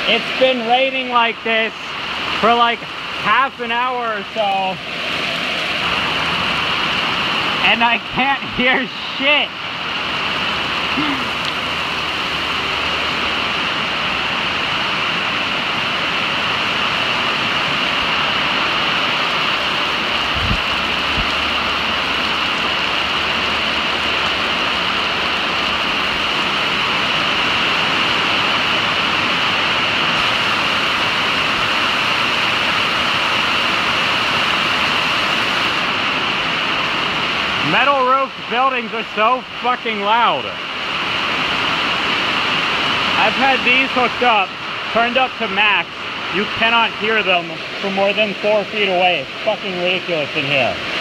It's been raining like this for like half an hour or so, and I can't hear shit. Metal roofed buildings are so fucking loud. I've had these hooked up, turned up to max. You cannot hear them from more than 4 feet away. It's fucking ridiculous in here.